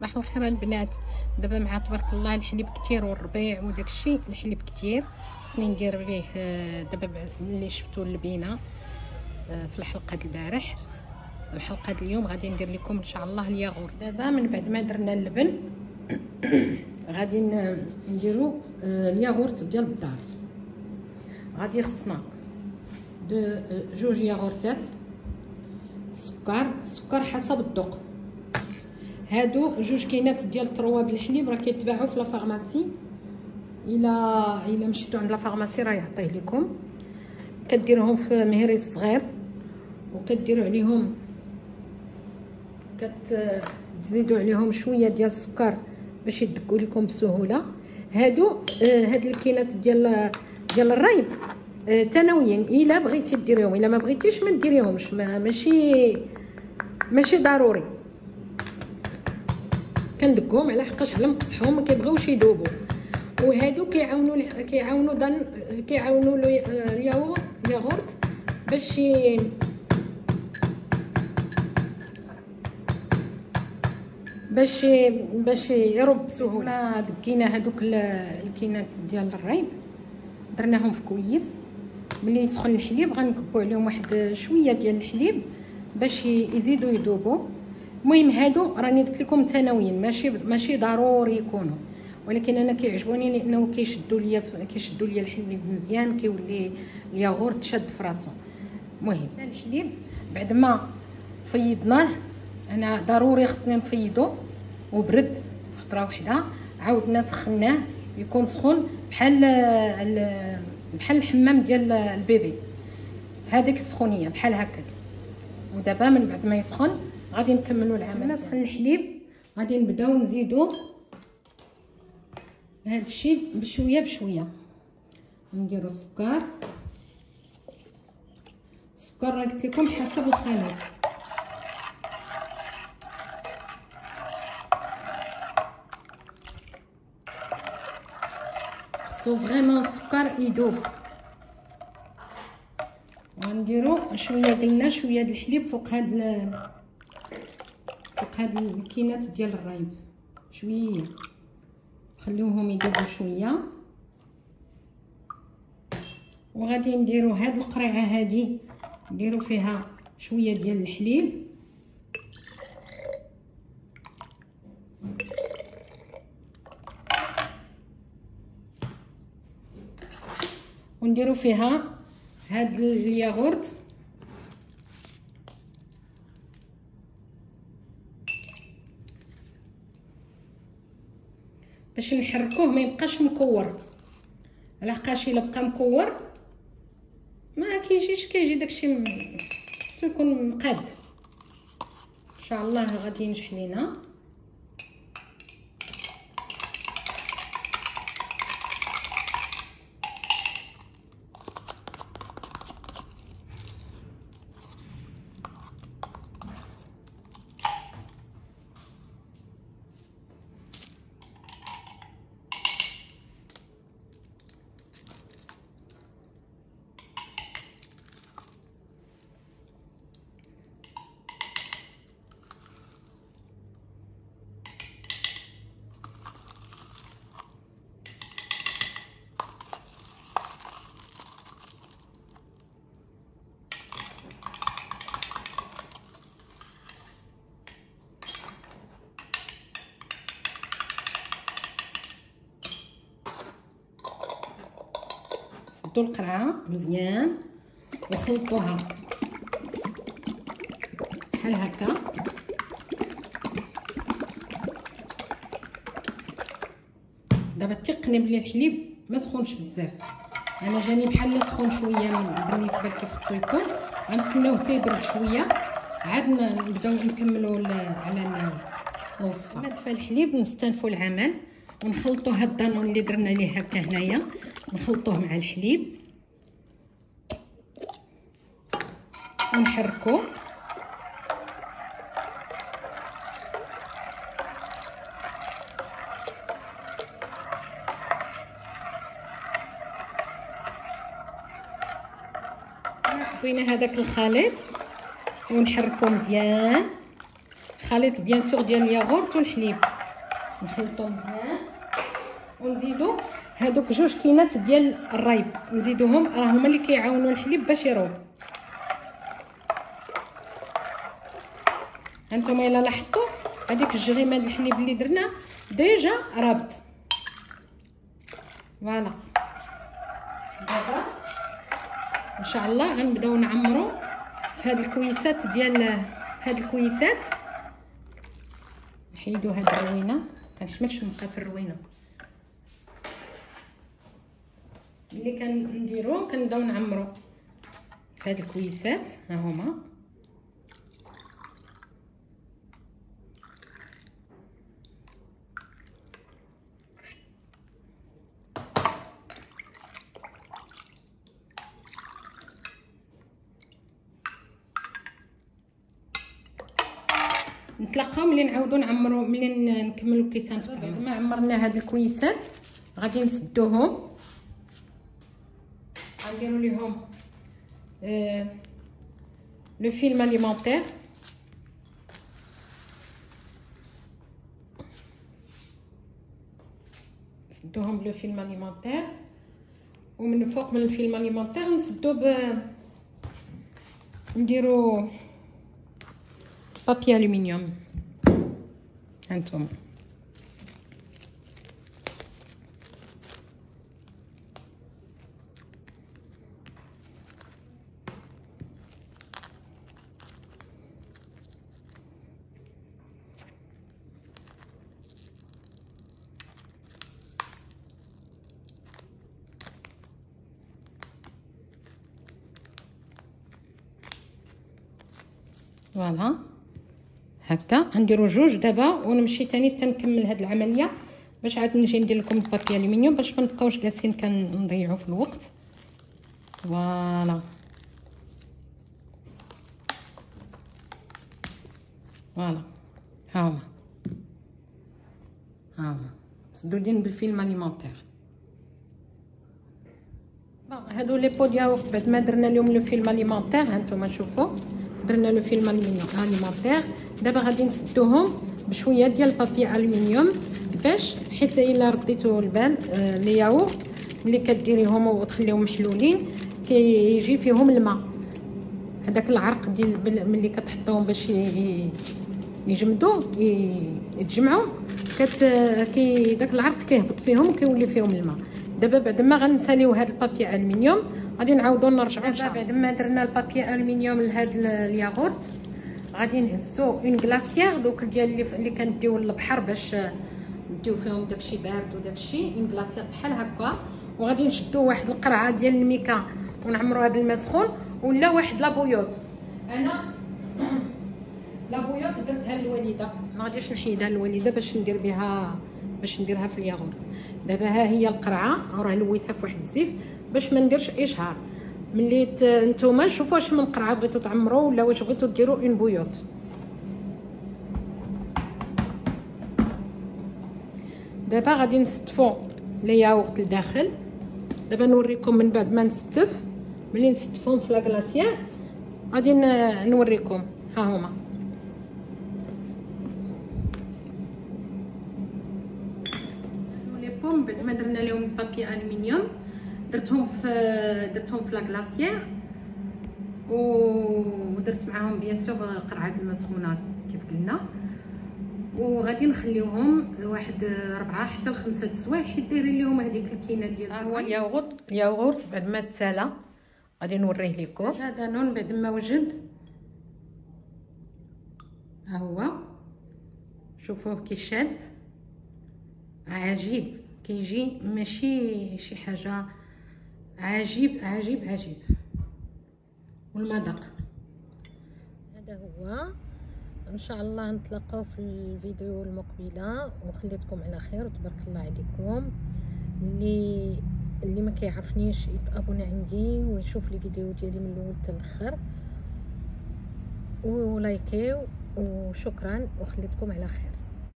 صباح الخير البنات. دابا مع تبارك الله الحليب كتير والربيع وداك الشيء. الحليب كتير خصني ندير به دابا ملي شفتوا اللبينه في الحلقه د البارح. الحلقه د اليوم غادي ندير لكم ان شاء الله الياغورت. دابا من بعد ما درنا اللبن غادي نديروا الياغورت ديال الدار. غادي خصنا جوج ياغورتات، السكر حسب الذوق. هادو جوج كينات ديال الترواب الحليب راه كيتباعوا في لافارماسي. الا مشيتو عند لافارماسي راه يعطيه لكم. كديروهم في مهريس صغير وكديروا عليهم كتزيدوا عليهم شويه ديال السكر باش يدقوا لكم بسهوله. هاد الكينات ديال الرايب تناويين الا بغيتي ديريهم، الا ما بغيتيش ما ديريهمش، ماشي ضروري. كندقهم على حقاش على مقصحهم ما كيبغيوش يذوبوا. وهادو كيعاونوا الياغورت باش يرب بسهوله. دقينا هادوك الكينات ديال الرايب درناهم في كويس. ملي يسخن الحليب غنكبوا عليهم واحد شويه ديال الحليب باش يزيدوا يذوبوا. المهم هادو راني قلت لكم تناويين، ماشي ضروري يكونوا، ولكن انا كيعجبوني لانه كيشدوا ليا الحليب مزيان، كيولي الياغورت شاد في راسو. المهم الحليب بعد ما فيضناه، انا ضروري خصني نفيضو وبرد خطره وحده، عاودنا سخناه يكون سخون بحال الحمام ديال البيبي، هذيك السخونيه بحال هكاك. ودابا من بعد ما يسخن غادي نكملوا العمل. انا سخن الحليب غادي نبداو نزيدو هذا الشيء بشويه بشويه. نديرو السكر راه قلت لكم حسب الخليط. خصو فريمون السكر يذوب. غنديرو شويه قلنا شويه د الحليب فوق هاد الكينات ديال الرايب، شويه خليوهم يذوبوا شويه. وغادي نديرو هاد القريعه هادي نديرو فيها شويه ديال الحليب ونديرو فيها هاد الياغورت باش نحركوه ما يبقاش مكور، على حقاش الا بقى مكور ما كيجيش، كيجي داكشي خصو يكون مقاد. ان شاء الله غادي ينجح لينا. سدوا القرعه مزيان وخلطوها بحال هكا. دابا تيقني بلي الحليب ما سخونش بزاف، انا جاني بحال سخون شويه بالنسبه لكيف خصو يكون. غنتسناوه حتى يبرد شويه عاد نبداو نكملوا على الوصفه. بعد فالحليب نستنفوا العمل ونخلطوا هاد الدانون اللي درنا ليه هكا هنايا، نخلطوه مع الحليب ونحركوه. خبينا هذاك الخليط ونحركوه مزيان. الخليط بيان سور ديال الياغورت والحليب، نخلطو مزيان ونزيدو هادوك جوج كينات ديال الريب، نزيدوهم راه هما اللي كيعاونوا الحليب باش يروب. هانتوما الا لاحظتوا هذيك الجريمه ديال الحليب اللي درنا ديجا رابط. فوالا دابا ان شاء الله غنبداو نعمرو في هاد الكويسات ديال هاد الكويسات. نحيدو هاد الروينه، كنحملش نبقى في الروينه. ملي كنديرو كنبداو نعمرو في هاد الكويسات، ها هما نتلاقاو ملي نعاودو نعمرو، ملي نكملو الكيسان في الطعام. بعد ما عمرنا هاد الكويسات غادي نسدوهم، غنديرو ليهم لو فيلم اليمونتير. نسدوهم بلو فيلم اليمونتير، ومن فوق من الفيلم اليمونتير نسدو نديرو بابي الومنيوم. هانتوما فوالا هكا غنديرو جوج دابا، ونمشي تاني تنكمل هاد العمليه باش عاد نجي ندير لكم البابي الومنيوم باش ما نبقاوش جالسين كنضيعوا في الوقت. فوالا فوالا ها هما مسدودين بالفيلم اليمونتير. هادو لي بو ديال بعد ما درنا لهم لو فيلم اليمونتير، هانتوما شوفوا درنا لو فيلم اليمونتير. دابا غادي نسدوهم بشويه ديال البابي الومنيوم، باش حيت الا رديتو البال لي ياغورت ملي كديريهم وتخليهم محلولين كيجي فيهم الماء، هذاك العرق ديال ملي كتحطوهم باش يجمدوا يتجمعوا داك العرق كيهبط فيهم وكيولي فيهم الماء. دابا بعد ما غنساليو هاد البابي الومنيوم غادي نعاودو نرجعو. بعد ما درنا البابي الومنيوم لهاد الياغورت غادي نهزو اون كلاصيير دوك ديال اللي كنديو للبحر باش نديو فيهم داكشي بارد وداكشي، اون كلاصيير بحال هكا، وغادي نشدو واحد القرعه ديال الميكا ونعمروها بالماء سخون، ولا واحد لابويوط. انا لابويوط درتها للوالده، ما غاديش نحيدها للوالده باش ندير بها باش نديرها في الياغورت. دابا ها هي القرعه، راه لويتها في واحد الزيف باش ما نديرش اشهار. ملي نتوما شوفوا واش من قرعه بغيتو تعمروا ولا واش بغيتو ديروا اون بويوط. دابا غادي نستفوا لي ياغورت لداخل. دابا نوريكم من بعد ما نستف، ملي نستفهم في لاكلاصيير غادي نوريكم. ها هما لي بوم بعد ما درنا لهم البابي الومنيوم درتهم في لاكلاصيير، ودرت معاهم بيان سور قرعه الماء سخونه كيف قلنا، وغادي نخليوهم واحد 4 حتى ل 5 سوايع حيت دايرين لهم هذيك الكينه ديال. ها هو الياغورت بعد ما تسالى غادي نوريه لكم. هذا دانون بعد ما وجد، ها هو شوفوه كي شاد عجيب، كيجي ماشي شي حاجه، عجيب عجيب عجيب. والمذاق هذا هو. ان شاء الله نتلاقاو في الفيديو المقبله، وخليتكم على خير وتبارك الله عليكم. اللي ما كيعرفنيش يتابوني عندي ويشوف لي فيديو ديالي من الاول حتى الاخر، ولايكيو، وشكرا وخليتكم على خير.